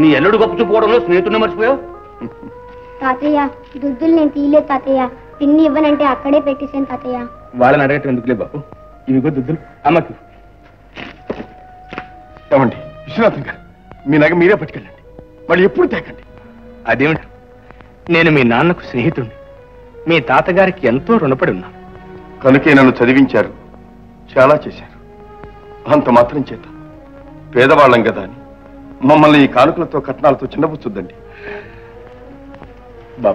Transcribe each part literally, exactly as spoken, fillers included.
నీ ఎల్లుడు గొప్ప చూపుకోవడంలో స్నేహితుడిని మర్చిపోయావు. తాతయ్య దుద్దులు నేను తీయలేదు తాతయ్య. పిన్ని ఇవ్వనంటే అక్కడే పెట్టేశాను తాతయ్య. వాళ్ళని అడగటం ఎందుకులే బాబు. ఇవిగో దుద్దులు అమ్మకి. ఏమండి విశ్వనాథం గారు, మీ నగ మీరే పట్టుకెళ్ళండి, మళ్ళీ ఎప్పుడు తేకండి. అదేమిటి, నేను మీ నాన్నకు స్నేహితుడిని, మీ తాతగారికి ఎంతో రుణపడి ఉన్నాను. కనుకే నన్ను చదివించారు, చాలా చేశారు. అంత మాత్రం చేత పేదవాళ్ళం కదా అని మమ్మల్ని ఈ కానుకలతో కట్నాలతో చిన్నపుచ్చుద్దండి. బాబు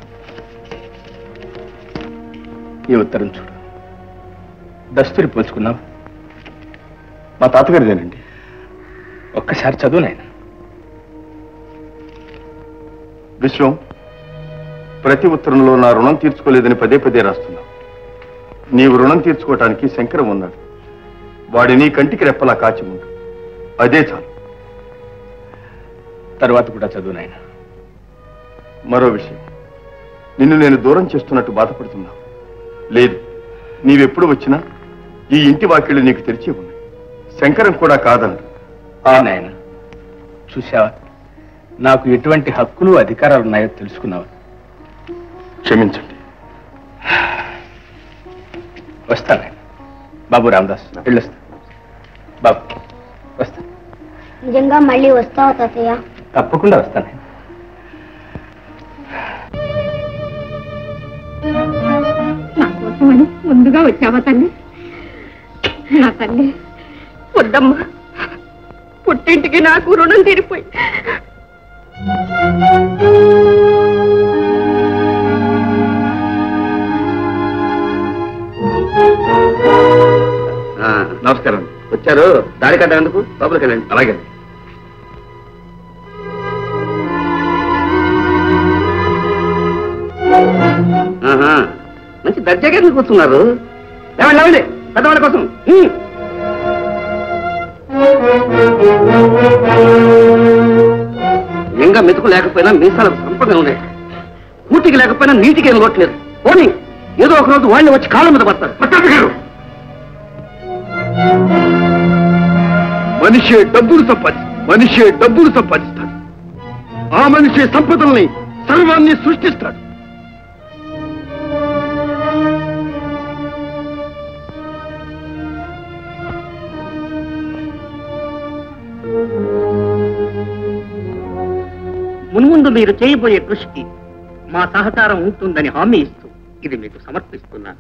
ఈ ఉత్తరం చూడు. దస్తూరి పోల్చుకున్నావు. మా తాతగారిదేనండి. ఒక్కసారి చదువు నాయన. విశ్వం, ప్రతి ఉత్తరంలో నా రుణం తీర్చుకోలేదని పదే పదే రాస్తున్నావు. నీవు రుణం తీర్చుకోవటానికి శంకరం ఉన్నాడు. వాడిని కంటికి రెప్పలా కాచి ఉండు, అదే చాలు. తర్వాత కూడా చదువు నాయన. మరో విషయం, నిన్ను నేను దూరం చేస్తున్నట్టు బాధపడుతున్నావు. లేదు, నీవెప్పుడు వచ్చినా ఈ ఇంటి వాకిళ్ళు నీకు తెరిచి ఉన్నాయి. శంకరం కూడా కాదన్నాడు. ఆ నాయన, చూసావా నాకు ఎటువంటి హక్కులు అధికారాలు ఉన్నాయో తెలుసుకున్నావా? క్షమించండి. వస్తాను బాబు. రామదాస్ వెళ్ళొస్తా. బాబు వస్తా. నిజంగా మళ్ళీ వస్తావా తాతయ్య? తప్పకుండా వస్తాను. నా కోసమని ముందుగా వచ్చావా తల్లి? నా తల్లి వద్దమ్మా, పుట్టింటికి నాకు రుణం తీరిపోయి. నమస్కారం. వచ్చారు, దారి కట్టేందుకు లోపలికి వెళ్ళండి. అలాగే. మంచి దర్జాగా ఎందుకు కూర్చున్నారు? లేవండి లేవండి, పెద్దవాళ్ళ కోసం. ఇంకా మెతుకు లేకపోయినా మీసాలకు సంపగా ఉన్నాయి. కూటికి లేకపోయినా నీటికి ఏం లోట్లేదు. పోనీ ఏదో ఒక రోజు వాళ్ళని వచ్చి కాళ్ళ మీద పడతారు. పట్టారు. మనిషే డబ్బులు సంపాది మనిషే డబ్బులు సంపాదిస్తాడు. ఆ మనిషే సంపదల్ని సర్వాన్ని సృష్టిస్తాడు. మున్ముందు మీరు చేయబోయే కృషికి మా సహకారం ఉంటుందని హామీ ఇస్తూ ఇది మీకు సమర్పిస్తున్నాను.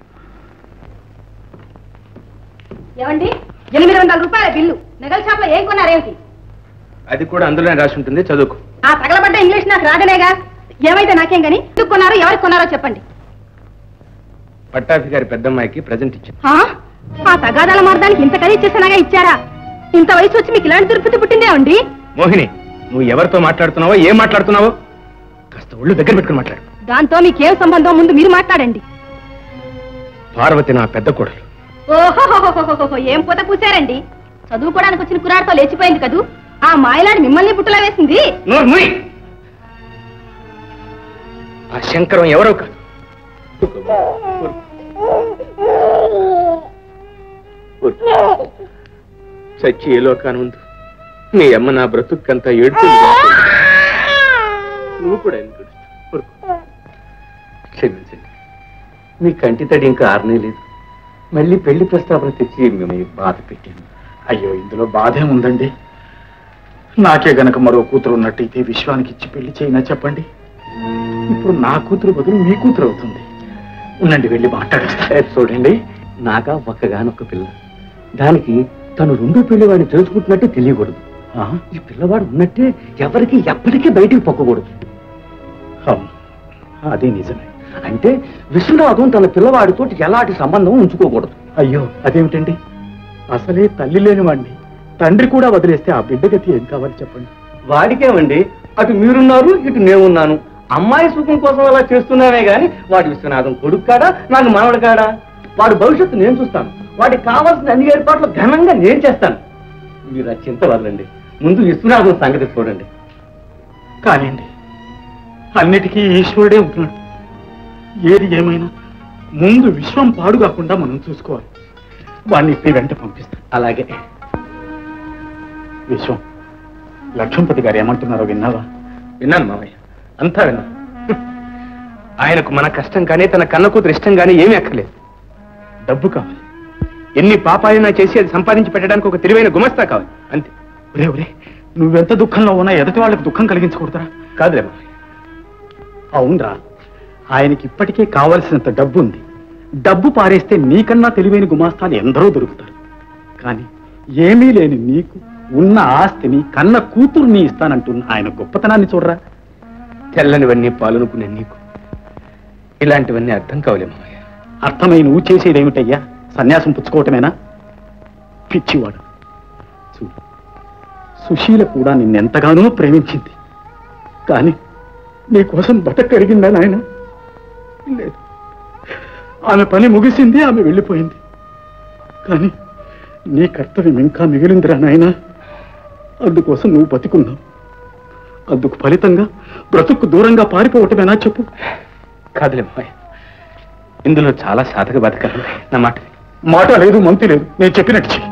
ఏమండి, ఎనిమిది వందల రూపాయల బిల్లు నగల షాప్ లో ఏం కొన్నారేమిటి? అది కూడా అందులోనే రాసి ఉంటుంది, చదువుకు. ఆ తగలబడ్డ ఇంగ్లీష్ నాకు రాదనేగా. ఏమైతే నాకేం గాని, ఎందుకు కొన్నారో ఎవరికి కొన్నారో చెప్పండి. పట్టాభి గారి పెద్దమ్మాయికి ప్రజెంట్ ఇచ్చాను. ఆ తగాదాల మార్గానికి ఇంత ఖరీదు చేసినాగా ఇచ్చారా? ఇంత వయసు వచ్చి మీకు ఇలాంటి దుర్పతి పుట్టిందే అండి. మోహిని, నువ్వు ఎవరితో మాట్లాడుతున్నావో, ఏం మాట్లాడుతున్నావో కాస్త ఒళ్ళు దగ్గర పెట్టుకుని మాట్లాడు. దాంతో మీకేం సంబంధం ముందు మీరు మాట్లాడండి. పార్వతి నా పెద్ద కోడలు. ఓహోహోహోహో, ఏం పూత పూసారండి. చదువుకోవడానికి వచ్చిన కురాడతో లేచిపోయింది కదూ. ఆ మాయలాడి మిమ్మల్ని పుట్టలా వేసింది. ఆ శంకరం ఎవరో కాదు. చచ్చి ఏ లోకాను ఉంది. నీ అమ్మ నా బ్రతుక్కంతా ఏడుపు. నువ్వు కూడా ఎందుకు క్షమించండి. మీ కంటి తడి ఇంకా ఆరనే లేదు. మళ్ళీ పెళ్లి ప్రస్తావన తెచ్చి మిమ్మల్ని బాధ పెట్టాను. అయ్యో, ఇందులో బాధే ఉందండి. నాకే గనక మరో కూతురు ఉన్నట్టయితే విశ్వానికి ఇచ్చి పెళ్లి చేయినా చెప్పండి. ఇప్పుడు నా కూతురు బదులు మీ కూతురు అవుతుంది. ఉండండి, వెళ్ళి మాట్లాడేస్తా. చూడండి, నాగా ఒక్కగానొక్క పిల్ల. దానికి తను రెండో పెళ్లి వాడిని తెలుసుకుంటున్నట్టే తెలియకూడదు. ఈ పిల్లవాడు ఉన్నట్టే ఎవరికి ఎప్పటికీ బయటికి పొక్కకూడదు. అది నిజమే. అంటే విశ్వనాథం తన పిల్లవాడితో ఎలాంటి సంబంధం ఉంచుకోకూడదు. అయ్యో, అదేమిటండి? అసలే తల్లి లేని వాడిని తండ్రి కూడా వదిలేస్తే ఆ బిడ్డ గతి ఏం కావాలి చెప్పండి. వాడికేమండి, అటు మీరున్నారు, ఇటు నేనున్నాను. అమ్మాయి సుఖం కోసం అలా చేస్తున్నానే గాని వాడి విశ్వనాథం కొడుకు కాడా, నాకు మనవడు కాడా? వాడి భవిష్యత్తు నేను చూస్తాను. వాడికి కావాల్సిన అన్ని ఏర్పాట్లు ఘనంగా నేను చేస్తాను. మీరు ఆ చింత వదలండి. ముందు విశ్వనాథం సంగతి చూడండి. కానివ్వండి, అన్నిటికీ ఈశ్వరుడే ఉంటున్నాడు. ఏది ఏమైనా ముందు విశ్వం పాడు కాకుండా మనం చూసుకోవాలి. వాడిని ఇప్పుడు వెంట పంపిస్తాం. అలాగే. విశ్వం, లక్ష్మణపతి గారు ఏమంటున్నారో విన్నావా? విన్నాను మామయ్య, అంతా విన్నాను. ఆయనకు మన కష్టం కానీ తన కన్న కూతురు ఇష్టం కానీ ఏమీ అక్కర్లేదు. డబ్బు కావాలి. ఎన్ని పాపాలైనా చేసి అది సంపాదించి పెట్టడానికి ఒక తెలివైన గుమస్తా కావాలి, అంతే. ఒరే ఒరే, నువ్వెంత దుఃఖంలో ఉన్నా ఎదుటి వాళ్ళకి దుఃఖం కలిగించకూడదురా. కాదులే మామయ్య. అవునరా, ఆయనకి ఇప్పటికే కావలసినంత డబ్బు ఉంది. డబ్బు పారేస్తే నీకన్నా తెలివైన గుమాస్తాలు ఎందరో దొరుకుతారు. కానీ ఏమీ లేని నీకు ఉన్న ఆస్తిని కన్న కూతుర్ని ఇస్తానంటున్న ఆయన గొప్పతనాన్ని చూడరా. తెల్లనివన్నీ పాలనుకునే నీకు ఇలాంటివన్నీ అర్థం కావలే మామయ్య. అర్థమై నువ్వు చేసేదేమిటయ్యా? సన్యాసం పుచ్చుకోవటమేనా? పిచ్చివాడు. చూడు, సుశీల కూడా నిన్నెంతగానో ప్రేమించింది. కానీ నీకోసం బట్ట కరిగిందా నాయన? లేదు. ఆమె పని ముగిసింది, ఆమె వెళ్ళిపోయింది. కానీ నీ కర్తవ్యం ఇంకా మిగిలిందిరా నాయన. అందుకోసం నువ్వు బతికున్నావు. అందుకు ఫలితంగా బ్రతుకు దూరంగా పారిపోవటమేనా చెప్పు? కాదులే మామయ్య, ఇందులో చాలా సాధక బతకాలి. నా మాట మాట లేదు, మంతి లేదు. నేను చెప్పినట్టు చెయ్యి.